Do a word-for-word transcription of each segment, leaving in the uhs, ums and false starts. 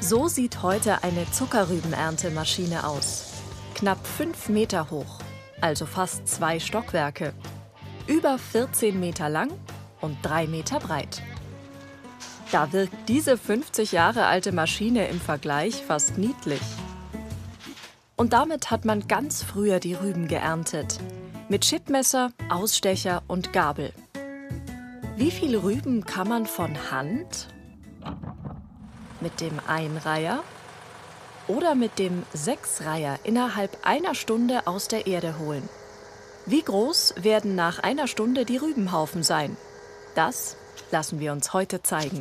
So sieht heute eine Zuckerrübenerntemaschine aus. Knapp fünf Meter hoch, also fast zwei Stockwerke. Über vierzehn Meter lang und drei Meter breit. Da wirkt diese fünfzig Jahre alte Maschine im Vergleich fast niedlich. Und damit hat man ganz früher die Rüben geerntet. Mit Schnittmesser, Ausstecher und Gabel. Wie viele Rüben kann man von Hand, mit dem Einreiher oder mit dem Sechsreiher innerhalb einer Stunde aus der Erde holen? Wie groß werden nach einer Stunde die Rübenhaufen sein? Das lassen wir uns heute zeigen.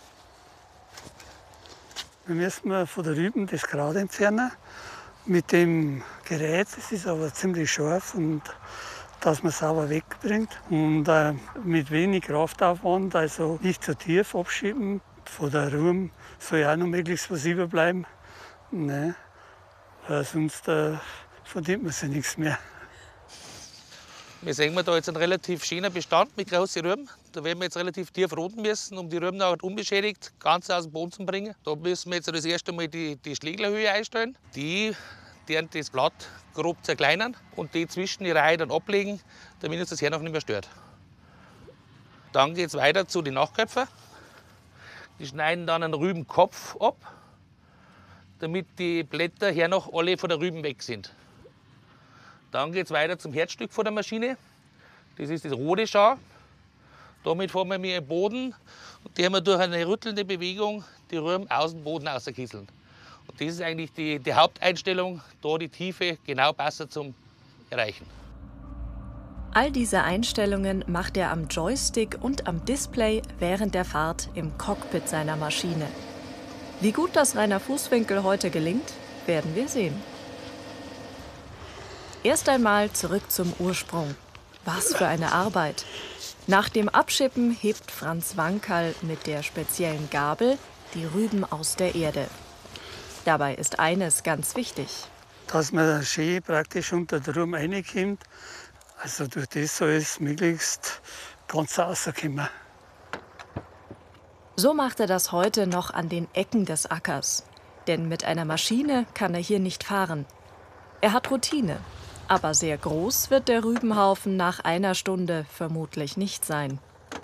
Wir müssen von der Rüben das Kraut entfernen. Mit dem Gerät, das ist aber ziemlich scharf und dass man es sauber wegbringt. Und äh, mit wenig Kraftaufwand, also nicht zu tief abschieben. Von der Rüben soll ja auch noch möglichst was überbleiben. Ne? Weil sonst äh, verdient man sich nichts mehr. Wir sehen da jetzt einen relativ schönen Bestand mit großen Rüben. Da werden wir jetzt relativ tief roden müssen, um die Rüben auch unbeschädigt ganz aus dem Boden zu bringen. Da müssen wir jetzt das erste Mal die, die Schläglerhöhe einstellen. Die, die das Blatt grob zerkleinern und die zwischen die Reihe dann ablegen, damit uns das hier noch nicht mehr stört. Dann geht es weiter zu den Nachköpfen. Die schneiden dann einen Rübenkopf ab, damit die Blätter hier noch alle von der Rüben weg sind. Dann geht es weiter zum Herzstück von der Maschine. Das ist das rote Schau. Damit fahren wir mit dem Boden und die haben wir durch eine rüttelnde Bewegung die Rüben aus dem Boden rauskieseln. Und das ist eigentlich die, die Haupteinstellung, da die Tiefe genau passt zum Erreichen. All diese Einstellungen macht er am Joystick und am Display während der Fahrt im Cockpit seiner Maschine. Wie gut das Rainer Fußwinkel heute gelingt, werden wir sehen. Erst einmal zurück zum Ursprung. Was für eine Arbeit! Nach dem Abschippen hebt Franz Wankerl mit der speziellen Gabel die Rüben aus der Erde. Dabei ist eines ganz wichtig. Dass man schön praktisch unter der Rüben reinkommt, also durch das soll es möglichst ganz rauskommen. So macht er das heute noch an den Ecken des Ackers. Denn mit einer Maschine kann er hier nicht fahren. Er hat Routine. Aber sehr groß wird der Rübenhaufen nach einer Stunde vermutlich nicht sein.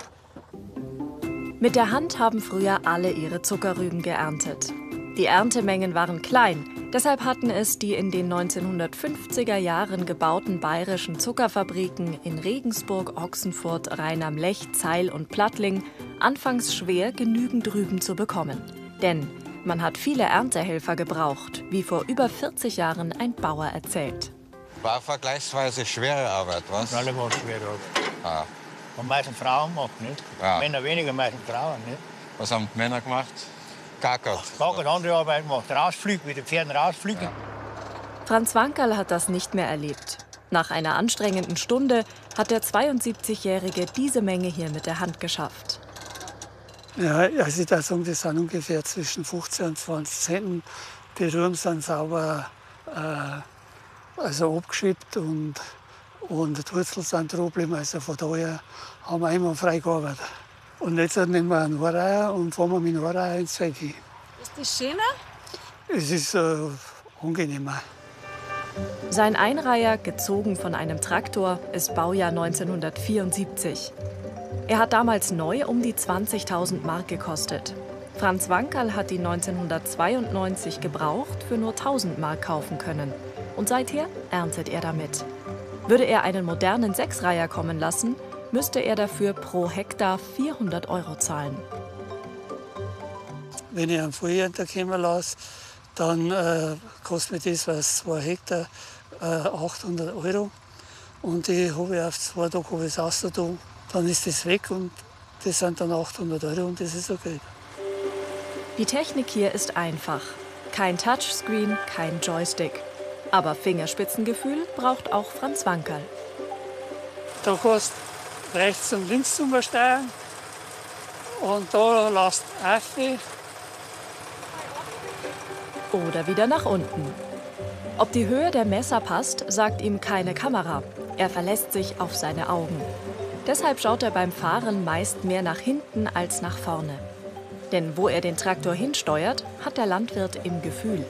Mit der Hand haben früher alle ihre Zuckerrüben geerntet. Die Erntemengen waren klein, deshalb hatten es die in den neunzehnhundertfünfziger Jahren gebauten bayerischen Zuckerfabriken in Regensburg, Ochsenfurt, Rhein am Lech, Zeil und Plattling anfangs schwer, genügend Rüben zu bekommen. Denn man hat viele Erntehelfer gebraucht, wie vor über vierzig Jahren ein Bauer erzählt. War vergleichsweise schwere Arbeit, was? Alle war schwere Arbeit. Ah. Und meistens Frauen machen, nicht? Ja. Männer weniger, meistens Frauen, nicht? Was haben die Männer gemacht? Gackert. Gackert, andere Arbeit gemacht. Rausfliegen, mit den Pferden rausfliegen. Ja. Franz Wankerl hat das nicht mehr erlebt. Nach einer anstrengenden Stunde hat der zweiundsiebzigjährige diese Menge hier mit der Hand geschafft. Ja, also ich würde sagen, das sind ungefähr zwischen fünfzehn und zwanzig Zentner. Die Rüben sind sauber äh, also abgeschippt und, und die Wurzeln sind Problem. Also von daher haben wir immer frei gearbeitet. Und jetzt nehmen wir einen Anreiher und fahren wir mit dem Anreiher ins Feld hin. Ist das schöner? Es ist äh, angenehmer. Sein Einreiher, gezogen von einem Traktor, ist Baujahr neunzehnhundertvierundsiebzig. Er hat damals neu um die zwanzigtausend Mark gekostet. Franz Wankerl hat ihn neunzehnhundertzweiundneunzig gebraucht für nur tausend Mark kaufen können. Und seither erntet er damit. Würde er einen modernen Sechsreiher kommen lassen, müsste er dafür pro Hektar vierhundert Euro zahlen. Wenn ich einen Vollernter kommen lasse, dann äh, kostet mir das, was zwei Hektar, äh, achthundert Euro. Und die habe ich auf zwei Tage habe ich es rausgetan. Dann ist das weg und das sind dann achthundert Euro und das ist okay. Die Technik hier ist einfach. Kein Touchscreen, kein Joystick. Aber Fingerspitzengefühl braucht auch Franz Wankerl. Da kannst du rechts und links umsteuern und da lässt du auf. Oder wieder nach unten. Ob die Höhe der Messer passt, sagt ihm keine Kamera. Er verlässt sich auf seine Augen. Deshalb schaut er beim Fahren meist mehr nach hinten als nach vorne. Denn wo er den Traktor hinsteuert, hat der Landwirt im Gefühl.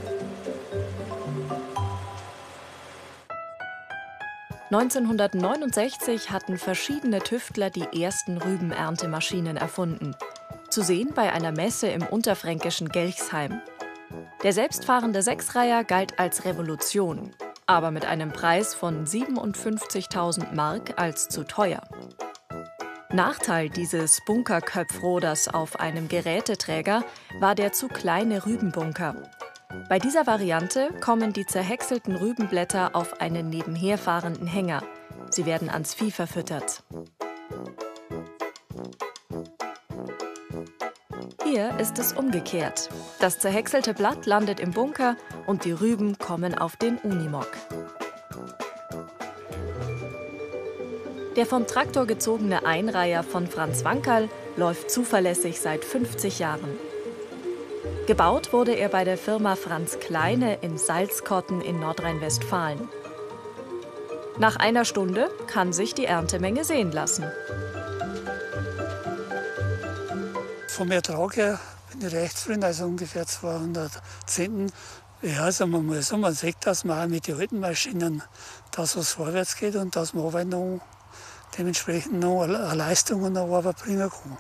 neunzehnhundertneunundsechzig hatten verschiedene Tüftler die ersten Rübenerntemaschinen erfunden. Zu sehen bei einer Messe im unterfränkischen Gelchsheim. Der selbstfahrende Sechsreiher galt als Revolution, aber mit einem Preis von siebenundfünfzigtausend Mark als zu teuer. Nachteil dieses Bunkerköpfroders auf einem Geräteträger war der zu kleine Rübenbunker. Bei dieser Variante kommen die zerhäckselten Rübenblätter auf einen nebenherfahrenden Hänger. Sie werden ans Vieh verfüttert. Hier ist es umgekehrt. Das zerhäckselte Blatt landet im Bunker und die Rüben kommen auf den Unimog. Der vom Traktor gezogene Einreiher von Franz Wankerl läuft zuverlässig seit fünfzig Jahren. Gebaut wurde er bei der Firma Franz Kleine in Salzkotten in Nordrhein-Westfalen. Nach einer Stunde kann sich die Erntemenge sehen lassen. Vom Ertrag her bin ich recht zufrieden, also ungefähr zweihundert. Ja, also man muss so, man sieht, dass man auch mit den alten Maschinen, dass was vorwärts geht und dass man aber noch dementsprechend noch eine Leistung und eine Arbeit bringen kann.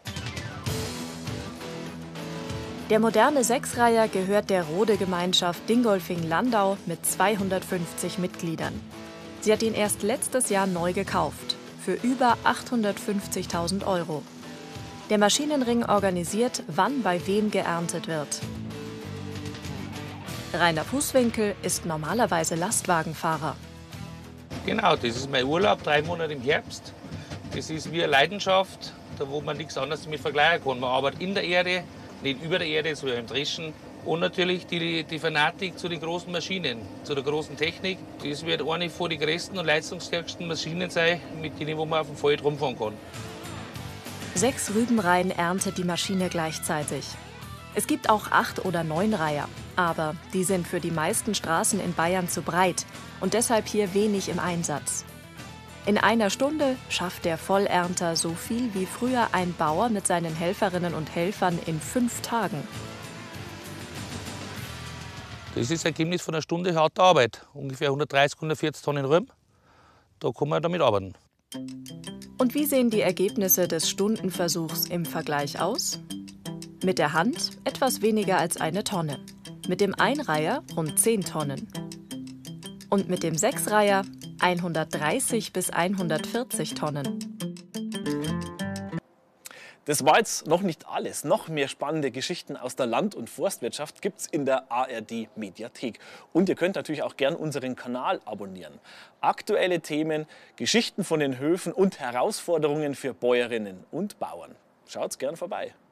Der moderne Sechsreiher gehört der Rode-Gemeinschaft Dingolfing-Landau mit zweihundertfünfzig Mitgliedern. Sie hat ihn erst letztes Jahr neu gekauft, für über achthundertfünfzigtausend Euro. Der Maschinenring organisiert, wann bei wem geerntet wird. Rainer Fußwinkel ist normalerweise Lastwagenfahrer. Genau, das ist mein Urlaub, drei Monate im Herbst. Das ist wie eine Leidenschaft, da wo man nichts anderes damit vergleichen kann. Man arbeitet in der Erde, nicht über der Erde, so wie im Dreschen. Und natürlich die, die Fanatik zu den großen Maschinen, zu der großen Technik. Das wird eine von den größten und leistungsstärksten Maschinen sein, mit denen wo man auf dem Feld rumfahren kann. Sechs Rübenreihen erntet die Maschine gleichzeitig. Es gibt auch acht oder neun Reiher, aber die sind für die meisten Straßen in Bayern zu breit und deshalb hier wenig im Einsatz. In einer Stunde schafft der Vollernter so viel wie früher ein Bauer mit seinen Helferinnen und Helfern in fünf Tagen. Das ist das Ergebnis von einer Stunde harter Arbeit. Ungefähr hundertdreißig, hundertvierzig Tonnen Rüben. Da kann man damit arbeiten. Und wie sehen die Ergebnisse des Stundenversuchs im Vergleich aus? Mit der Hand etwas weniger als eine Tonne. Mit dem Einreiher rund zehn Tonnen. Und mit dem Sechsreiher hundertdreißig bis hundertvierzig Tonnen. Das war jetzt noch nicht alles. Noch mehr spannende Geschichten aus der Land- und Forstwirtschaft gibt es in der A R D-Mediathek. Und ihr könnt natürlich auch gern unseren Kanal abonnieren. Aktuelle Themen, Geschichten von den Höfen und Herausforderungen für Bäuerinnen und Bauern. Schaut's gern vorbei.